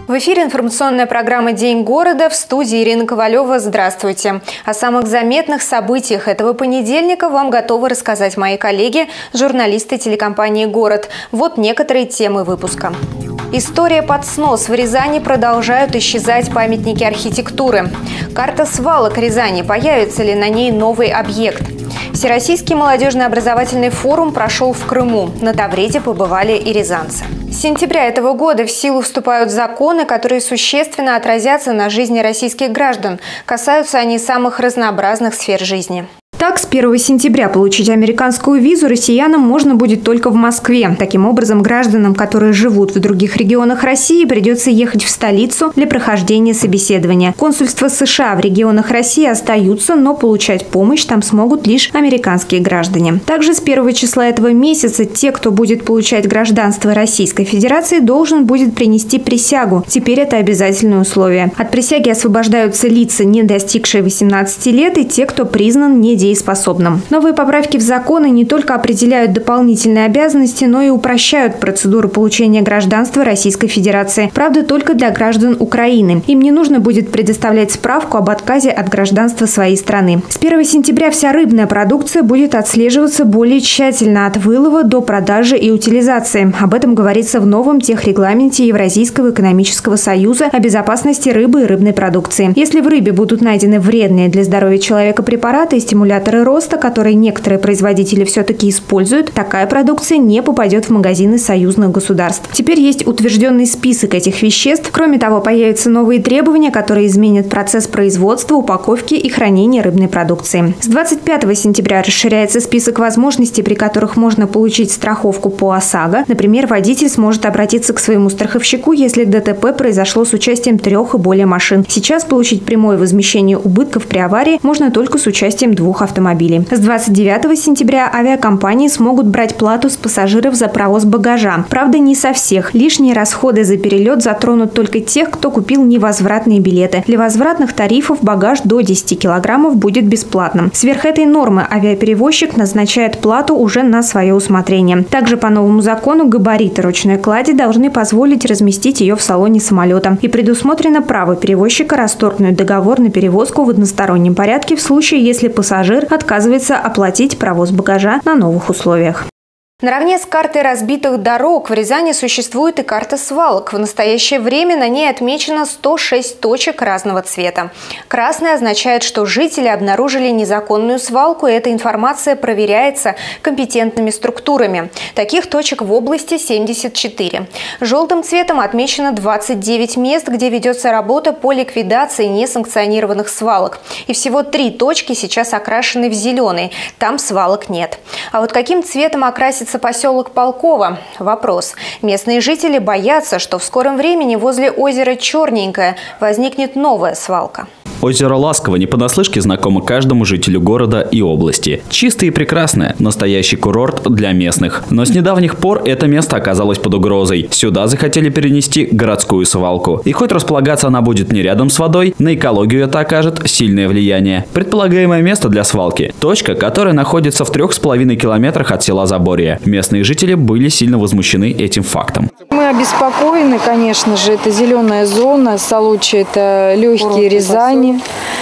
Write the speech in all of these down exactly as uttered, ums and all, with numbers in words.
В эфире информационная программа «День города», в студии Ирина Ковалева. Здравствуйте. О самых заметных событиях этого понедельника вам готовы рассказать мои коллеги, журналисты телекомпании «Город». Вот некоторые темы выпуска. История под снос. В Рязани продолжают исчезать памятники архитектуры. Карта свалок Рязани. Появится ли на ней новый объект? Всероссийский молодежный образовательный форум прошел в Крыму. На Таврите побывали и рязанцы. С сентября этого года в силу вступают законы, которые существенно отразятся на жизни российских граждан. Касаются они самых разнообразных сфер жизни. Так, с первого сентября получить американскую визу россиянам можно будет только в Москве. Таким образом, гражданам, которые живут в других регионах России, придется ехать в столицу для прохождения собеседования. Консульства США в регионах России остаются, но получать помощь там смогут лишь американские граждане. Также с первого числа этого месяца те, кто будет получать гражданство Российской Федерации, должен будет принести присягу. Теперь это обязательное условие. От присяги освобождаются лица, не достигшие восемнадцати лет, и те, кто признан недееспособным. Новые поправки в законы не только определяют дополнительные обязанности, но и упрощают процедуру получения гражданства Российской Федерации. Правда, только для граждан Украины. Им не нужно будет предоставлять справку об отказе от гражданства своей страны. С первого сентября вся рыбная продукция будет отслеживаться более тщательно от вылова до продажи и утилизации. Об этом говорится в новом техрегламенте Евразийского экономического союза о безопасности рыбы и рыбной продукции. Если в рыбе будут найдены вредные для здоровья человека препараты и стимуляторы роста, которые некоторые производители все-таки используют, такая продукция не попадет в магазины союзных государств. Теперь есть утвержденный список этих веществ. Кроме того, появятся новые требования, которые изменят процесс производства, упаковки и хранения рыбной продукции. С двадцать пятого сентября расширяется список возможностей, при которых можно получить страховку по ОСАГО. Например, водитель сможет обратиться к своему страховщику, если ДТП произошло с участием трех и более машин. Сейчас получить прямое возмещение убытков при аварии можно только с участием двух автомобилей. автомобилей. С двадцать девятого сентября авиакомпании смогут брать плату с пассажиров за провоз багажа. Правда, не со всех. Лишние расходы за перелет затронут только тех, кто купил невозвратные билеты. Для возвратных тарифов багаж до десяти килограммов будет бесплатным. Сверх этой нормы авиаперевозчик назначает плату уже на свое усмотрение. Также по новому закону габариты ручной клади должны позволить разместить ее в салоне самолета. И предусмотрено право перевозчика расторгнуть договор на перевозку в одностороннем порядке в случае, если пассажир отказывается оплатить провоз багажа на новых условиях. Наравне с картой разбитых дорог в Рязани существует и карта свалок. В настоящее время на ней отмечено сто шесть точек разного цвета. Красный означает, что жители обнаружили незаконную свалку, и эта информация проверяется компетентными структурами. Таких точек в области семьдесят четыре. Желтым цветом отмечено двадцать девять мест, где ведется работа по ликвидации несанкционированных свалок. И всего три точки сейчас окрашены в зеленый. Там свалок нет. А вот каким цветом окрасится поселок Полково? Вопрос. Местные жители боятся, что в скором времени возле озера Черненькое возникнет новая свалка. Озеро Ласково не понаслышке знакомо каждому жителю города и области. Чистое и прекрасное, настоящий курорт для местных. Но с недавних пор это место оказалось под угрозой. Сюда захотели перенести городскую свалку. И хоть располагаться она будет не рядом с водой, на экологию это окажет сильное влияние. Предполагаемое место для свалки – точка, которая находится в трех с половиной километрах от села Заборье. Местные жители были сильно возмущены этим фактом. Мы обеспокоены, конечно же, это зеленая зона, Солочи – это легкие Рязани.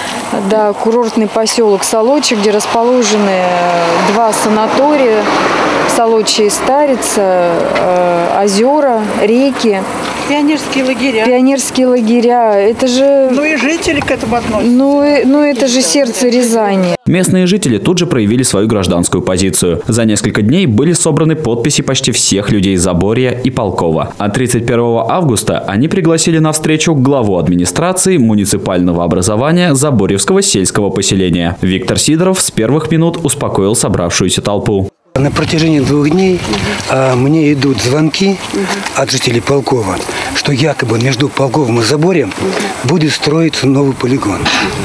Да, курортный поселок Солочи, где расположены два санатория, Солочи и Старица, э, озера, реки. Пионерские лагеря. Пионерские лагеря. Это же... Ну и жители к этому относятся. Ну, и, ну это же сердце Рязани. Местные жители тут же проявили свою гражданскую позицию. За несколько дней были собраны подписи почти всех людей Заборья и Полково. А тридцать первого августа они пригласили на встречу главу администрации муниципального образования Заборьевского сельского поселения. Виктор Сидоров с первых минут успокоил собравшуюся толпу. На протяжении двух дней а, мне идут звонки от жителей Полкова, что якобы между Полковым и Заборьем будет строиться новый полигон.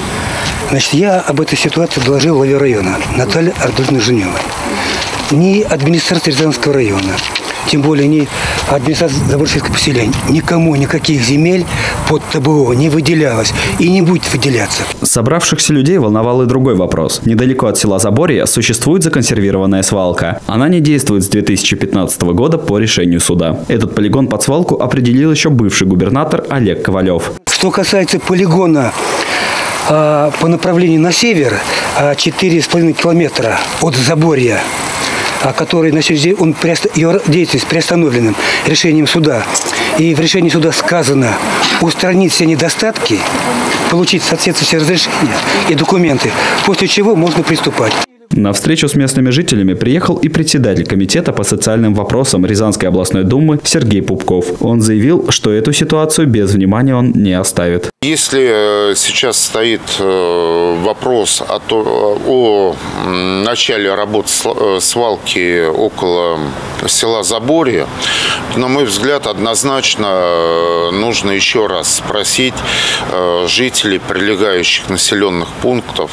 Значит, я об этой ситуации доложил главе района Наталье Артуровне Женевой. Ни администрации Рязанского района, тем более не администрация Заборческого поселения, никому никаких земель под ТБО не выделялось и не будет выделяться. Собравшихся людей волновал и другой вопрос. Недалеко от села Заборье существует законсервированная свалка. Она не действует с две тысячи пятнадцатого года по решению суда. Этот полигон под свалку определил еще бывший губернатор Олег Ковалев. Что касается полигона а, по направлению на север, а, четыре с половиной километра от Заборья, а, который на сегодняшний день, он, его деятельность приостановлена решением суда. И в решении суда сказано устранить все недостатки, получить соответствующие разрешения и документы, после чего можно приступать. На встречу с местными жителями приехал и председатель комитета по социальным вопросам Рязанской областной думы Сергей Пупков. Он заявил, что эту ситуацию без внимания он не оставит. Если сейчас стоит вопрос о, то, о начале работы свалки около села Заборье, то, на мой взгляд, однозначно нужно еще раз спросить жителей прилегающих населенных пунктов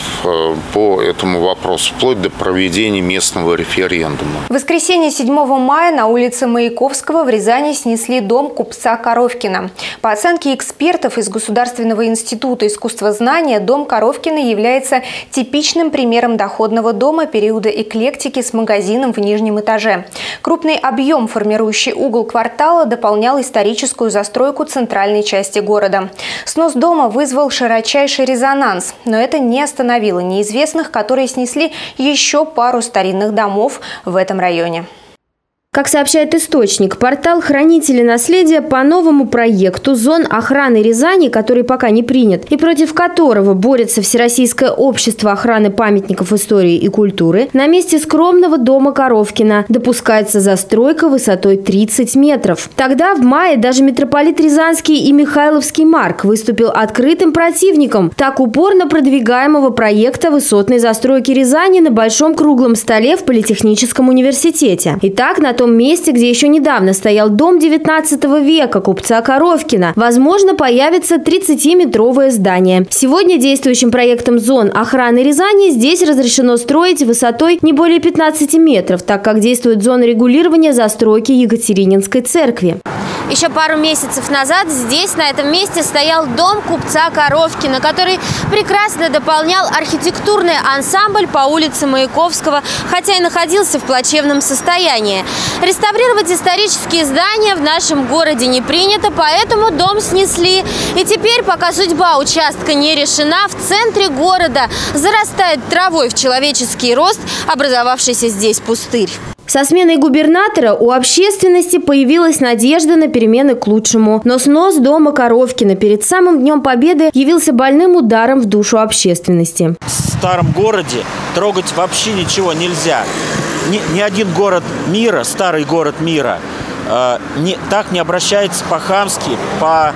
по эту вопросу, вплоть до проведения местного референдума. В воскресенье седьмого мая на улице Маяковского в Рязани снесли дом купца Коровкина. По оценке экспертов из Государственного института искусствознания, дом Коровкина является типичным примером доходного дома периода эклектики с магазином в нижнем этаже. Крупный объем, формирующий угол квартала, дополнял историческую застройку центральной части города. Снос дома вызвал широчайший резонанс, но это не остановило неизвестных, которые снесли еще пару старинных домов в этом районе. Как сообщает источник, портал «Хранители наследия» по новому проекту зон охраны Рязани, который пока не принят, и против которого борется Всероссийское общество охраны памятников истории и культуры, на месте скромного дома Коровкина допускается застройка высотой тридцать метров. Тогда, в мае, даже митрополит Рязанский и Михайловский Марк выступил открытым противником так упорно продвигаемого проекта высотной застройки Рязани на Большом круглом столе в Политехническом университете. Итак, на том месте, где еще недавно стоял дом девятнадцатого века купца Коровкина, возможно, появится тридцатиметровое здание. Сегодня действующим проектом зон охраны Рязани здесь разрешено строить высотой не более пятнадцати метров, так как действует зона регулирования застройки Екатерининской церкви. Еще пару месяцев назад здесь, на этом месте, стоял дом купца Коровкина, который прекрасно дополнял архитектурный ансамбль по улице Маяковского, хотя и находился в плачевном состоянии. Реставрировать исторические здания в нашем городе не принято, поэтому дом снесли. И теперь, пока судьба участка не решена, в центре города зарастает травой в человеческий рост образовавшийся здесь пустырь. Со сменой губернатора у общественности появилась надежда на перемены к лучшему. Но снос дома Коровкина перед самым Днем Победы явился больным ударом в душу общественности. В старом городе трогать вообще ничего нельзя. Ни, ни один город мира, старый город мира, э, не, так не обращается по-хамски, по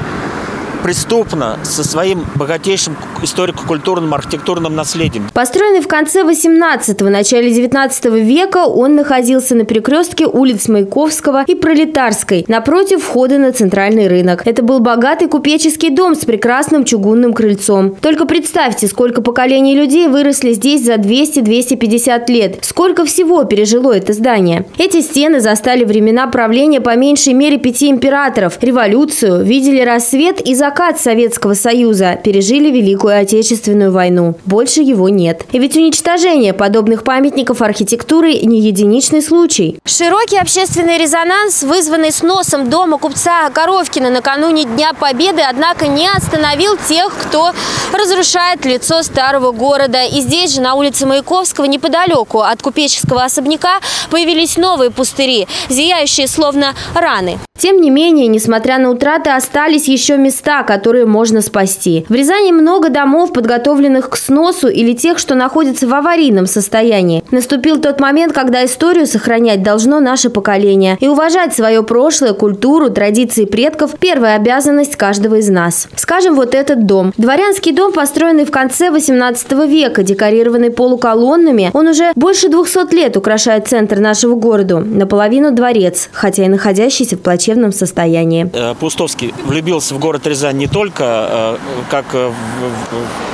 преступно со своим богатейшим историко-культурным архитектурным наследием. Построенный в конце восемнадцатого, начале девятнадцатого века, он находился на перекрестке улиц Маяковского и Пролетарской, напротив входа на центральный рынок. Это был богатый купеческий дом с прекрасным чугунным крыльцом. Только представьте, сколько поколений людей выросли здесь за двести — двести пятьдесят лет. Сколько всего пережило это здание. Эти стены застали времена правления по меньшей мере пяти императоров, революцию, видели рассвет и закат Советского Союза, пережили Великую Отечественную войну. Больше его нет. И ведь уничтожение подобных памятников архитектуры не единичный случай. Широкий общественный резонанс, вызванный сносом дома купца Коровкина накануне Дня Победы, однако не остановил тех, кто разрушает лицо старого города. И здесь же, на улице Маяковского, неподалеку от купеческого особняка, появились новые пустыри, зияющие словно раны. Тем не менее, несмотря на утраты, остались еще места, которые можно спасти. В Рязани много домов, подготовленных к сносу, или тех, что находятся в аварийном состоянии. Наступил тот момент, когда историю сохранять должно наше поколение. И уважать свое прошлое, культуру, традиции предков – первая обязанность каждого из нас. Скажем, вот этот дом. Дворянский дом, построенный в конце восемнадцатого века, декорированный полуколоннами, он уже больше двухсот лет украшает центр нашего города. Наполовину дворец, хотя и находящийся в плачевном состоянии. Пустовский влюбился в город Рязань не только э, как в, в,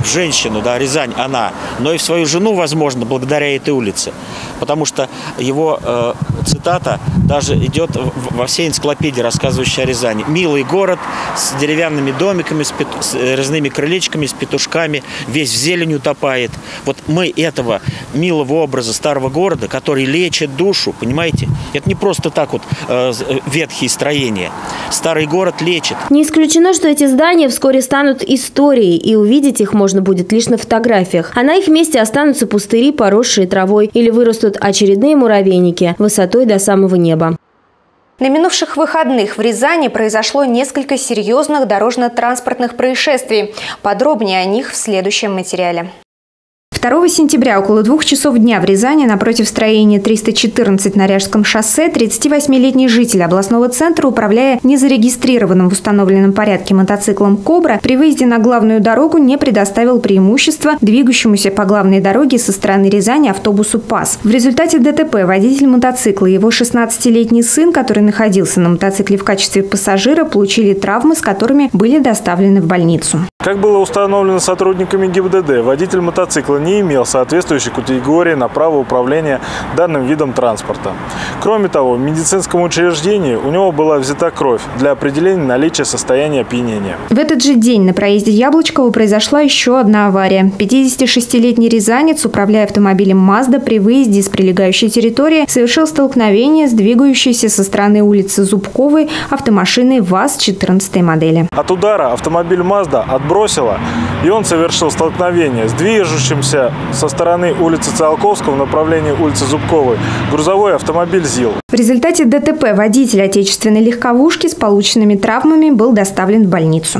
в женщину, да, Рязань, она, но и в свою жену, возможно, благодаря этой улице. Потому что его э, цитата даже идет во всей энциклопедии, рассказывающей о Рязани. «Милый город с деревянными домиками, с, пету... с резными крылечками, с петушками, весь в зелень утопает». Вот мы этого милого образа старого города, который лечит душу, понимаете? Это не просто так вот э, ветхие строения. Старый город лечит. Не исключено, что эти здания вскоре станут историей, и увидеть их можно будет лишь на фотографиях. А на их месте останутся пустыри, поросшие травой, или вырастут очередные муравейники высотой до самого неба. На минувших выходных в Рязани произошло несколько серьезных дорожно-транспортных происшествий. Подробнее о них в следующем материале. второго сентября около двух часов дня в Рязани напротив строения триста четырнадцать на Ряжском шоссе тридцативосьмилетний житель областного центра, управляя незарегистрированным в установленном порядке мотоциклом «Кобра», при выезде на главную дорогу не предоставил преимущества двигающемуся по главной дороге со стороны Рязани автобусу «ПАЗ». В результате ДТП водитель мотоцикла и его шестнадцатилетний сын, который находился на мотоцикле в качестве пассажира, получили травмы, с которыми были доставлены в больницу. Как было установлено сотрудниками ГИБДД, водитель мотоцикла не имел соответствующей категории на право управления данным видом транспорта. Кроме того, в медицинском учреждении у него была взята кровь для определения наличия состояния опьянения. В этот же день на проезде Яблочкова произошла еще одна авария. пятидесятишестилетний рязанец, управляя автомобилем «Мазда», при выезде из прилегающей территории совершил столкновение с двигающейся со стороны улицы Зубковой автомашиной ВАЗ четырнадцатой модели. От удара автомобиль «Мазда» отбросило, и он совершил столкновение с движущимся со стороны улицы Циолковского в направлении улицы Зубковой грузовой автомобиль ЗИЛ. В результате ДТП водитель отечественной легковушки с полученными травмами был доставлен в больницу.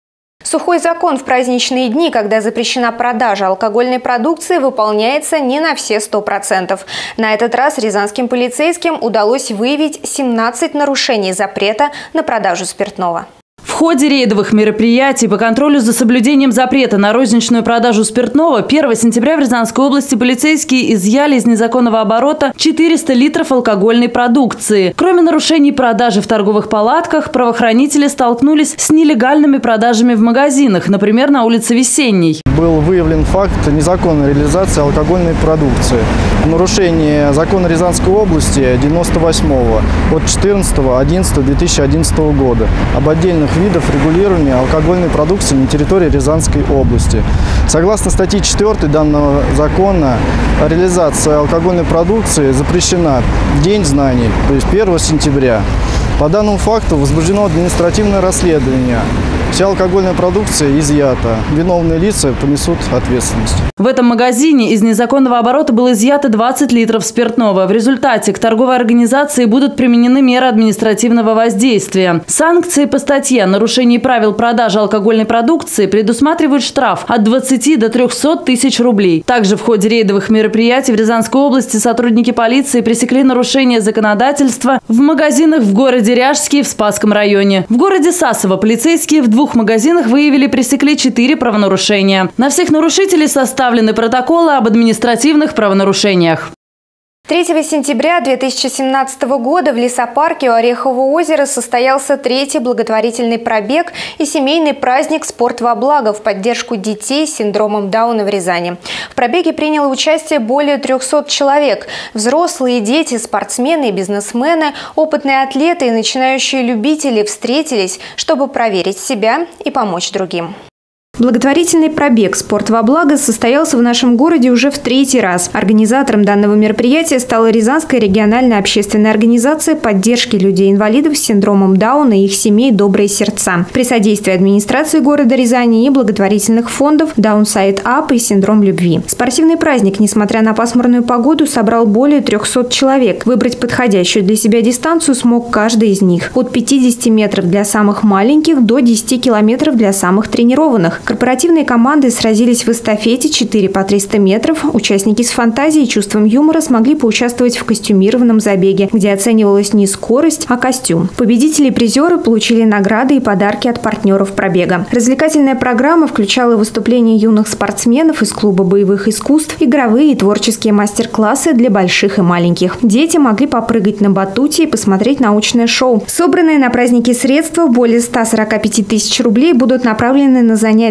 Сухой закон в праздничные дни, когда запрещена продажа алкогольной продукции, выполняется не на все сто процентов. На этот раз рязанским полицейским удалось выявить семнадцать нарушений запрета на продажу спиртного. В ходе рейдовых мероприятий по контролю за соблюдением запрета на розничную продажу спиртного первого сентября в Рязанской области полицейские изъяли из незаконного оборота четыреста литров алкогольной продукции. Кроме нарушений продажи в торговых палатках, правоохранители столкнулись с нелегальными продажами в магазинах, например, на улице Весенней. Был выявлен факт незаконной реализации алкогольной продукции. Нарушение закона Рязанской области девяносто восьмого от четырнадцатого одиннадцатого две тысячи одиннадцатого года об отдельных видов регулирования алкогольной продукции на территории Рязанской области. Согласно статье четвёртой данного закона, реализация алкогольной продукции запрещена в День знаний, то есть первого сентября. По данному факту возбуждено административное расследование. Вся алкогольная продукция изъята. Виновные лица понесут ответственность. В этом магазине из незаконного оборота было изъято двадцать литров спиртного. В результате к торговой организации будут применены меры административного воздействия. Санкции по статье о нарушении правил продажи алкогольной продукции предусматривают штраф от двадцати до трёхсот тысяч рублей. Также в ходе рейдовых мероприятий в Рязанской области сотрудники полиции пресекли нарушение законодательства в магазинах в городе Ряжске и в Спасском районе. В городе Сасово полицейские в двух магазинах выявили и пресекли четыре правонарушения. На всех нарушителей составлены протоколы об административных правонарушениях. третьего сентября две тысячи семнадцатого года в лесопарке у Орехового озера состоялся третий благотворительный пробег и семейный праздник «Спорт во благо» в поддержку детей с синдромом Дауна в Рязани. В пробеге приняло участие более трёхсот человек. Взрослые, дети, спортсмены и бизнесмены, опытные атлеты и начинающие любители встретились, чтобы проверить себя и помочь другим. Благотворительный пробег «Спорт во благо» состоялся в нашем городе уже в третий раз. Организатором данного мероприятия стала Рязанская региональная общественная организация поддержки людей-инвалидов с синдромом Дауна и их семей «Добрые сердца». При содействии администрации города Рязани и благотворительных фондов «Даунсайд Ап» и «Синдром любви». Спортивный праздник, несмотря на пасмурную погоду, собрал более трёхсот человек. Выбрать подходящую для себя дистанцию смог каждый из них. От пятидесяти метров для самых маленьких до десяти километров для самых тренированных. Корпоративные команды сразились в эстафете четыре по триста метров. Участники с фантазией и чувством юмора смогли поучаствовать в костюмированном забеге, где оценивалась не скорость, а костюм. Победители и призеры получили награды и подарки от партнеров пробега. Развлекательная программа включала выступления юных спортсменов из клуба боевых искусств, игровые и творческие мастер-классы для больших и маленьких. Дети могли попрыгать на батуте и посмотреть научное шоу. Собранные на праздники средства, более ста сорока пяти тысяч рублей, будут направлены на занятия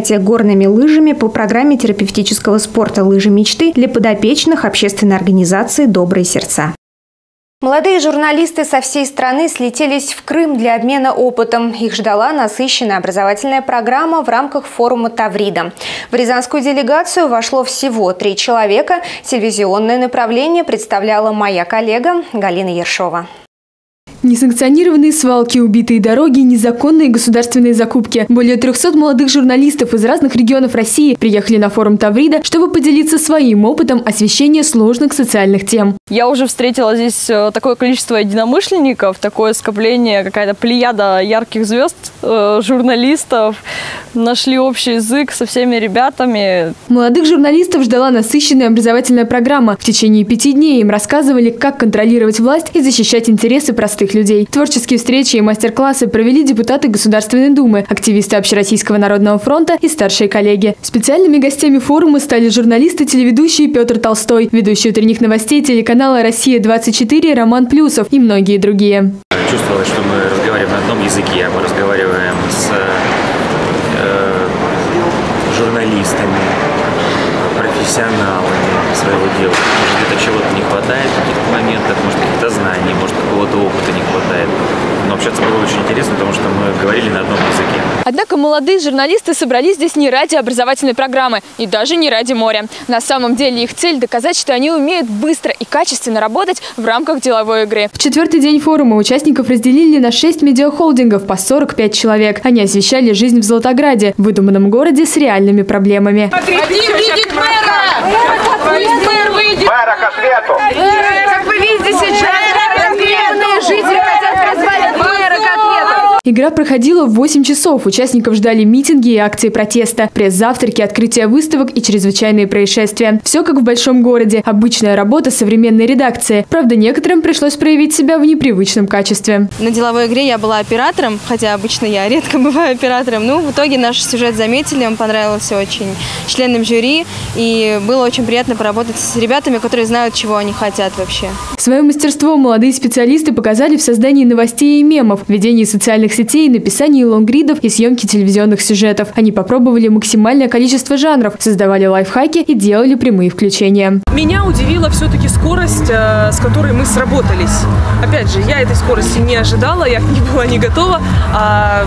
занятия горными лыжами по программе терапевтического спорта «Лыжи мечты» для подопечных общественной организации «Добрые сердца». Молодые журналисты со всей страны слетелись в Крым для обмена опытом. Их ждала насыщенная образовательная программа в рамках форума Таврида. В рязанскую делегацию вошло всего три человека. Телевизионное направление представляла моя коллега Галина Ершова. Несанкционированные свалки, убитые дороги, незаконные государственные закупки. Более трёхсот молодых журналистов из разных регионов России приехали на форум Таврида, чтобы поделиться своим опытом освещения сложных социальных тем. Я уже встретила здесь такое количество единомышленников, такое скопление, какая-то плеяда ярких звезд, э, журналистов. Нашли общий язык со всеми ребятами. Молодых журналистов ждала насыщенная образовательная программа. В течение пяти дней им рассказывали, как контролировать власть и защищать интересы простых людей. Творческие встречи и мастер-классы провели депутаты Государственной Думы, активисты Общероссийского народного фронта и старшие коллеги. Специальными гостями форума стали журналисты-телеведущие Петр Толстой, ведущий утренних новостей телеканала «Россия двадцать четыре» Роман Плюсов и многие другие. Чувствовалось, что мы разговариваем на одном языке, мы разговариваем с э, журналистами, профессионалами своего дела. Может, где-то чего-то не хватает в каких-то моментах, может, каких-то знаний, может, какого-то опыта не хватает. Но общаться было очень интересно, потому что мы говорили на одном языке. Однако молодые журналисты собрались здесь не ради образовательной программы и даже не ради моря. На самом деле их цель – доказать, что они умеют быстро и качественно работать в рамках деловой игры. В четвертый день форума участников разделили на шесть медиахолдингов по сорок пять человек. Они освещали жизнь в Золотограде, выдуманном городе с реальными проблемами. Хотим видеть мэра! Мэр выйдет! Мэра к ответу! Как вы видите сейчас, конкретные жители хотят позвать мэра к ответу. Игра проходила в восемь часов. Участников ждали митинги и акции протеста, пресс-завтраки, открытие выставок и чрезвычайные происшествия. Все как в большом городе. Обычная работа современной редакции. Правда, некоторым пришлось проявить себя в непривычном качестве. На деловой игре я была оператором, хотя обычно я редко бываю оператором. Ну, в итоге наш сюжет заметили, он понравился очень членам жюри. И было очень приятно поработать с ребятами, которые знают, чего они хотят вообще. Свое мастерство молодые специалисты показали в создании новостей и мемов, ведении социальных сетей, написании лонгридов и съемке телевизионных сюжетов. Они попробовали максимальное количество жанров, создавали лайфхаки и делали прямые включения. Меня удивила все-таки скорость, с которой мы сработались. Опять же, я этой скорости не ожидала, я не была не готова, а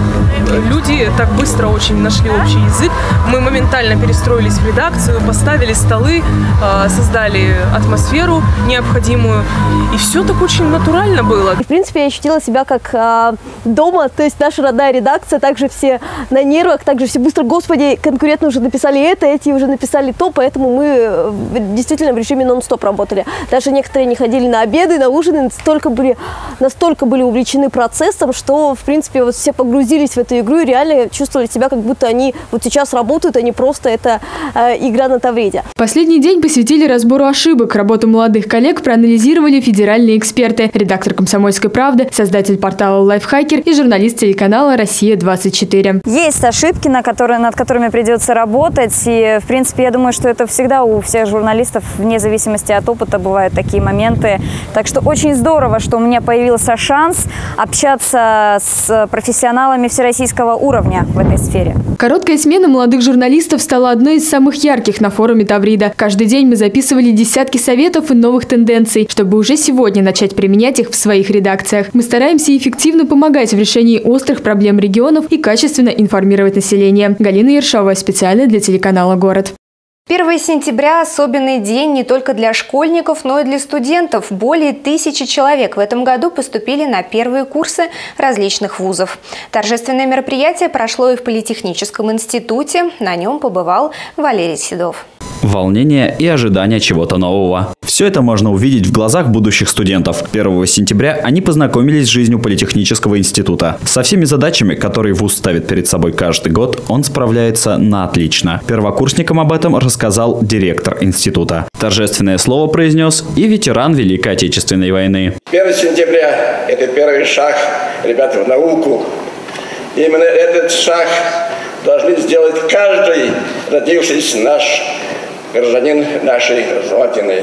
люди так быстро очень нашли общий язык. Мы моментально перестроились в редакцию, поставили столы, создали атмосферу необходимую. И все так очень натурально было. В принципе, я ощутила себя как э, дома, то есть наша родная редакция, также все на нервах, также все быстро, господи, конкурентно уже написали это, эти уже написали то, поэтому мы действительно в режиме нон-стоп работали. Даже некоторые не ходили на обеды, на ужины, настолько были, настолько были увлечены процессом, что, в принципе, вот все погрузились в эту игру и реально чувствовали себя, как будто они вот сейчас работают, а не просто это э, игра на Тавриде. Последний день посвятили разбору ошибок. Работу молодых коллег проанализировали федеральные эксперты, редактор «Комсомольской правды», создатель портала «Лайфхакер» и журналист телеканала «Россия двадцать четыре». Есть ошибки, на которые, над которыми придется работать. И, в принципе, я думаю, что это всегда у всех журналистов, вне зависимости от опыта, бывают такие моменты. Так что очень здорово, что у меня появился шанс общаться с профессионалами всероссийского уровня в этой сфере. Короткая смена молодых журналистов стала одной из самых ярких на форуме Таврида. Каждый день мы записывали десятки советов и новых тенденций, чтобы уже сегодня начать применять их в своих редакциях. Мы стараемся эффективно помогать в решении острых проблем регионов и качественно информировать население. Галина Ершова, специально для телеканала «Город». первое сентября – особенный день не только для школьников, но и для студентов. Более тысячи человек в этом году поступили на первые курсы различных вузов. Торжественное мероприятие прошло и в Политехническом институте. На нем побывал Валерий Седов. Волнение и ожидание чего-то нового. Все это можно увидеть в глазах будущих студентов. первого сентября они познакомились с жизнью Политехнического института. Со всеми задачами, которые вуз ставит перед собой каждый год, он справляется на отлично. Первокурсникам об этом рассказал директор института. Торжественное слово произнес и ветеран Великой Отечественной войны. первое сентября – это первый шаг, ребята, в науку. Именно этот шаг должны сделать каждый родившийся наш гражданин нашей Родины.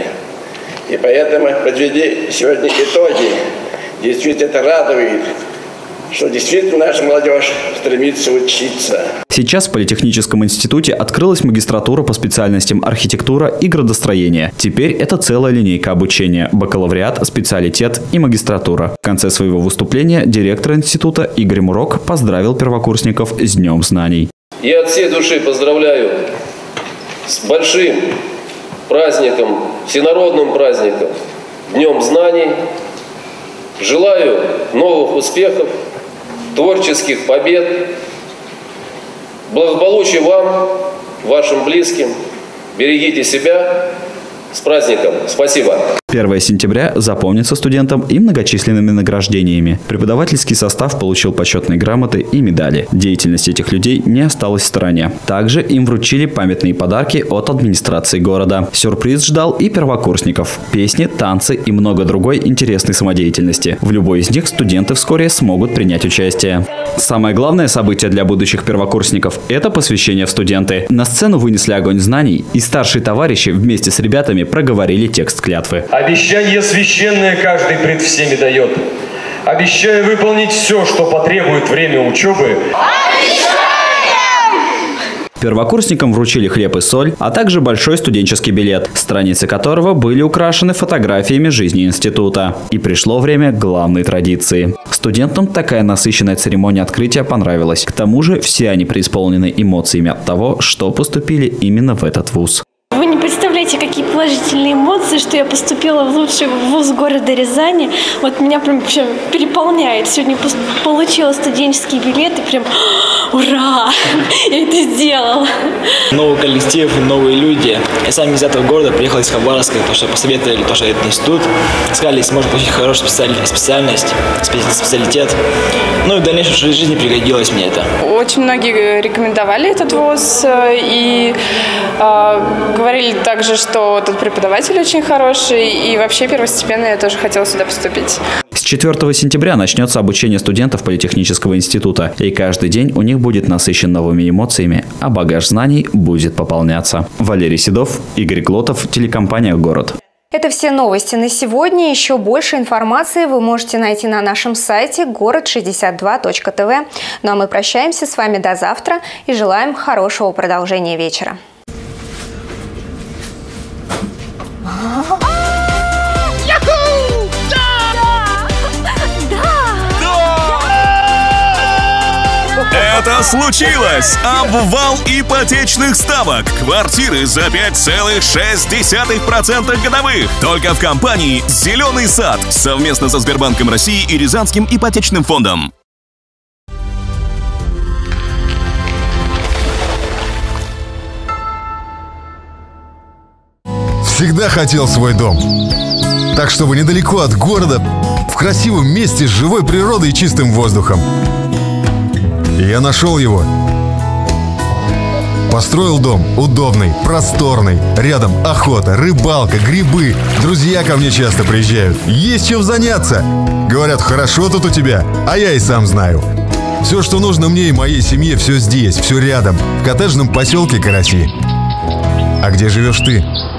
И поэтому, подведя сегодня итоги, действительно это радует, что действительно наша молодежь стремится учиться. Сейчас в Политехническом институте открылась магистратура по специальностям архитектура и градостроение. Теперь это целая линейка обучения – бакалавриат, специалитет и магистратура. В конце своего выступления директор института Игорь Мурок поздравил первокурсников с Днем знаний. Я от всей души поздравляю с большим праздником, всенародным праздником, Днем знаний. Желаю новых успехов, творческих побед, благополучия вам, вашим близким. Берегите себя. С праздником! Спасибо! первое сентября запомнится студентам и многочисленными награждениями. Преподавательский состав получил почетные грамоты и медали. Деятельность этих людей не осталась в стороне. Также им вручили памятные подарки от администрации города. Сюрприз ждал и первокурсников. Песни, танцы и много другой интересной самодеятельности. В любой из них студенты вскоре смогут принять участие. Самое главное событие для будущих первокурсников – это посвящение в студенты. На сцену вынесли огонь знаний, и старшие товарищи вместе с ребятами проговорили текст клятвы. Обещание священное каждый пред всеми дает. Обещаю выполнить все, что потребует время учебы. Первокурсникам вручили хлеб и соль, а также большой студенческий билет, страницы которого были украшены фотографиями жизни института. И пришло время главной традиции. Студентам такая насыщенная церемония открытия понравилась. К тому же все они преисполнены эмоциями от того, что поступили именно в этот вуз. Вы не представляете, какие положительные эмоции, что я поступила в лучший вуз города Рязани. Вот меня прям вообще переполняет. Сегодня получила студенческий билет и прям ура! Я это сделала. Новый коллектив, новые люди. Я сам из этого города приехал из Хабаровска, потому что посоветовали тоже этот институт. Сказали, сможет получить хорошую специальность, специалитет. Ну и в дальнейшей жизни пригодилось мне это. Очень многие рекомендовали этот вуз и э, говорили также, что тут преподаватель очень хороший, и вообще первостепенно я тоже хотела сюда поступить. С четвёртого сентября начнется обучение студентов Политехнического института, и каждый день у них будет насыщен новыми эмоциями, а багаж знаний будет пополняться. Валерий Седов, Игорь Глотов, телекомпания «Город». Это все новости на сегодня. Еще больше информации вы можете найти на нашем сайте город шестьдесят два точка тв. Ну а мы прощаемся с вами до завтра и желаем хорошего продолжения вечера. Это случилось! Обвал ипотечных ставок. Квартиры за пять целых шесть десятых процента годовых. Только в компании «Зеленый сад» совместно со Сбербанком России и Рязанским ипотечным фондом. Всегда хотел свой дом. Так, чтобы недалеко от города, в красивом месте с живой природой и чистым воздухом. И я нашел его. Построил дом удобный, просторный. Рядом охота, рыбалка, грибы. Друзья ко мне часто приезжают. Есть чем заняться. Говорят, хорошо тут у тебя, а я и сам знаю. Все, что нужно мне и моей семье, все здесь, все рядом. В коттеджном поселке Караси. А где живешь ты?